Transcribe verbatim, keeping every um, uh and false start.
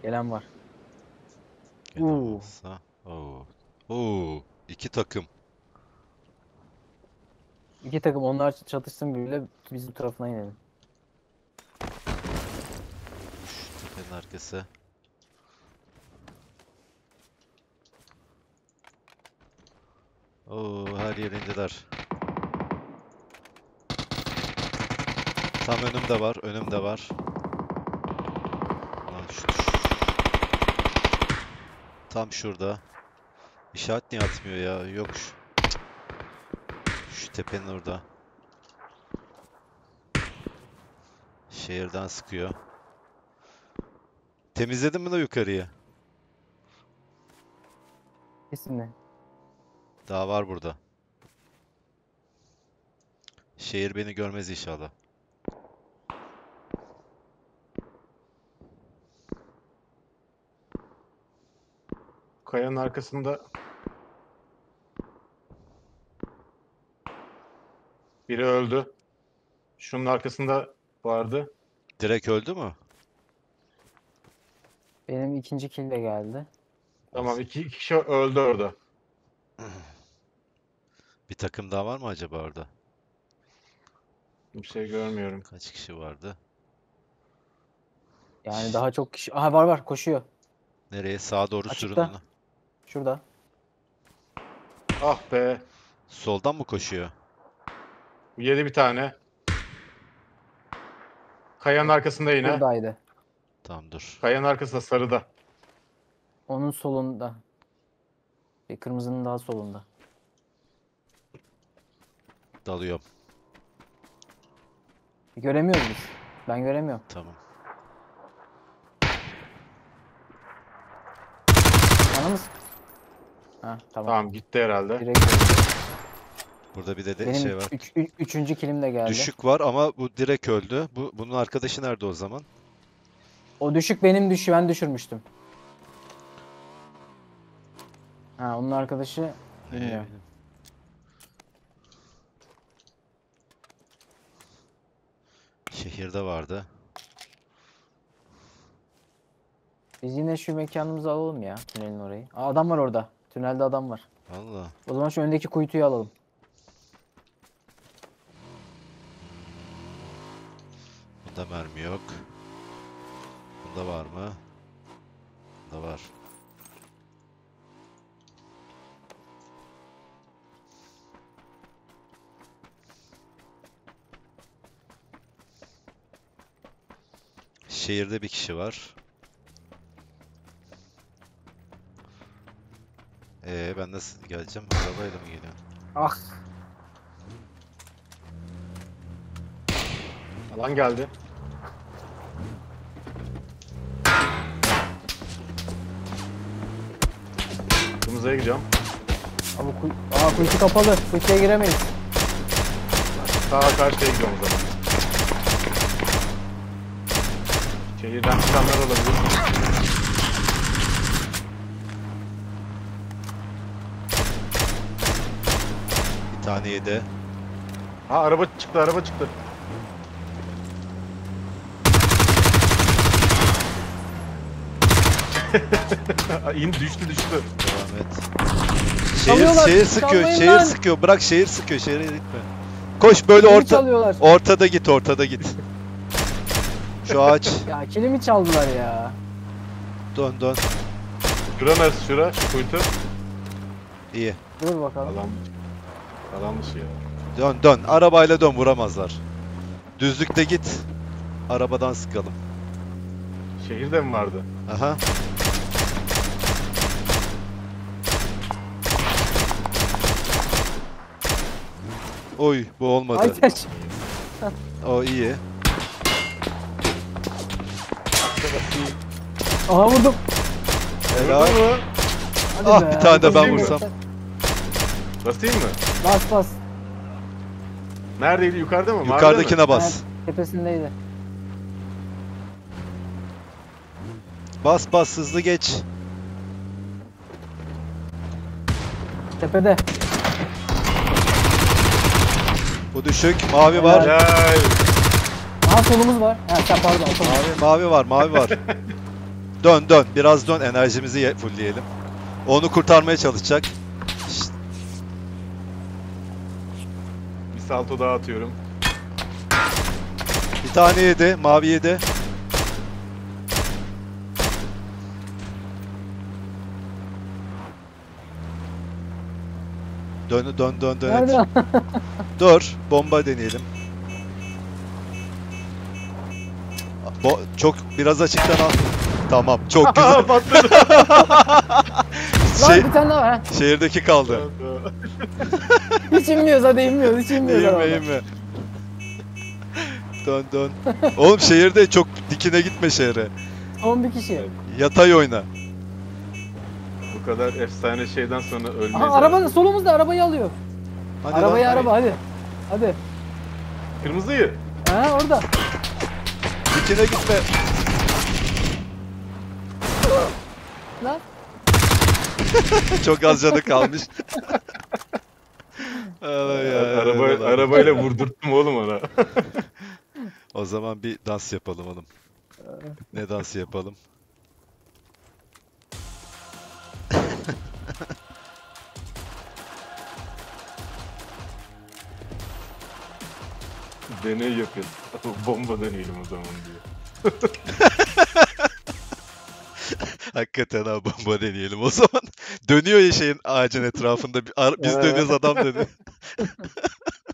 Gelen var. Gelen Uuu. olsa. Oo. Oo. İki takım. İki takım onlar çatışsın bile bizim tarafına inelim. Şu tepenin arkası. Oo, her yer indiler. Tam önümde var, önümde var. Lan şu, tam şurada. İşaret niye atmıyor ya? Yok şu. Şu tepenin orada. Şehirden sıkıyor. Temizledin mi de yukarıyı? Kesinlikle. Daha var burada. Şehir beni görmez inşallah. Kayanın arkasında biri öldü. Şunun arkasında vardı. Direkt öldü mü? Benim ikinci kill de geldi. Tamam, iki, iki kişi öldü orada. Bir takım daha var mı acaba orada? Bir şey görmüyorum. Kaç kişi vardı? Yani daha çok kişi... Aha var var koşuyor. Nereye? Sağa doğru sürün Açıkta. onu. Şurada. Ah be. Soldan mı koşuyor? Yedi bir tane. Kayanın arkasında yine. Buradaydı. Tamam dur. Kayanın arkasında, sarıda. Onun solunda. Bir kırmızının daha solunda. Dalıyorum. Göremiyoruz biz. Ben göremiyorum. Tamam. Anamız. Ha tamam. Tamam, gitti herhalde. Direkt öldü. Burada bir de, de Benim şey var. üç, üç- üçüncü killim de geldi. Düşük var ama bu direkt öldü. Bu bunun arkadaşı nerede o zaman? O düşük benim düşü ben düşürmüştüm. Ha onun arkadaşı bilmiyorum. Ee, şehirde vardı. Biz yine şu mekanımızı alalım ya. Tünelin orayı. Aa, adam var orada. Tünelde adam var. Allah. O zaman şu öndeki kuytuyu alalım. Bunda mermi yok. Bunda var mı? Bunda var. Şehirde bir kişi var. Ee ben nasıl geleceğim? Arabayla mı geliyorum? Ah. Alan geldi. Kırmızıya gidiyorum. Abi kuy Aa kuytu kapalı. Kuytuya giremeyiz. Sağa karşıya gidiyorum o zaman. Şehirden çıkanlar olabilir. Bir tane yedi. Ha, araba çıktı, araba çıktı. İn, düştü düştü. Devam et. Şehir, Çalıyorlar, şehir sıkıyor, çalmayın şehir lan. sıkıyor. Bırak şehir sıkıyor, şehre gitme. Koş böyle Kilimi orta, çalıyorlar. ortada git, ortada git. Şu ağaç, Ya kilimi çaldılar ya. dön dön. Şura neresi, şura? Şu kuytu. İyi. Dur bakalım. Alan. Alan dışı ya. Dön dön. Arabayla dön, vuramazlar. Düzlükte git. Arabadan sıkalım. Şehirde mi vardı? Aha. Oy, bu olmadı. Aytaç. O iyi. Aha vurdum. Helal. Burada mı? Hadi Ah, be. bir tane de ben Basayım mı? vursam. Basayım mı? Bas bas. Neredeydi? Yukarıda mı? Mağarada mı? Yukarıdakine bas. Evet, tepesindeydi. Bas bas, hızlı geç. Tepede. Bu düşük. Mavi var. Helal. Aha solumuz var. Ha sen pardon. Solumuz. Mavi, mavi var, mavi var. Dön dön. Biraz dön. Enerjimizi ye- fullleyelim. Onu kurtarmaya çalışacak. Şşt, Bir salto daha atıyorum. bir tane yedi. Mavi yedi. Dön dön dön dön. et. Nerede? Dur. Bomba deneyelim. Bo- çok biraz açıktan al. Tamam. Çok güzel. Aa, patladı. Lan Şey, bir tane daha var ha. şehirdeki kaldı. Hiç inmiyoruz hadi inmiyoruz. Hiç inmiyoruz. İyi mi arabada. iyi mi? Dön dön. Oğlum şehirde çok dikine gitme şehre. on bir kişi. Yatay oyna. Bu kadar efsane şeyden sonra ölmeyiz. Aha abi. arabanın solumuzda arabayı alıyor. Hadi arabayı lan. araba hadi. Hadi. Kırmızıyı. Ha orada. Dikine gitme. Lan. Çok az canı kalmış. Ay, ay, Araba, ay, ay. arabayla vurdurttum oğlum ona. O zaman bir dans yapalım oğlum. Ne dansı yapalım? Deney yapıyoruz. Bomba deneyelim o zaman diye. Hakikaten ha bomba deneyelim o zaman. Dönüyor ya şeyin ağacın etrafında. Bir- ar- Biz Evet. dönüyoruz adam dönüyor.